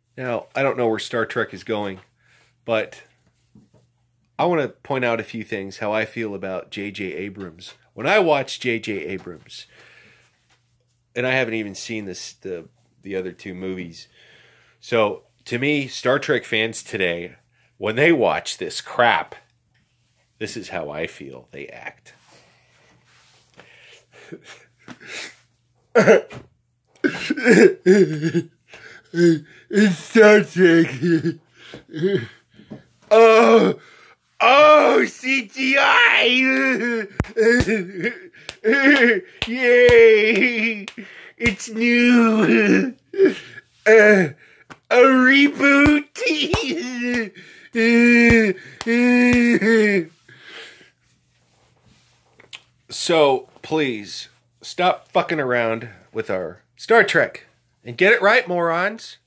Now, I don't know where Star Trek is going, but I want to point out a few things, how I feel about J.J. Abrams. When I watch J.J. Abrams, and I haven't even seen the other two movies, so to me, Star Trek fans today, when they watch this crap, this is how I feel they act. It's Star Trek. Oh, CGI! Yay! It's new. A reboot. So, please, stop fucking around with our Star Trek and get it right, morons.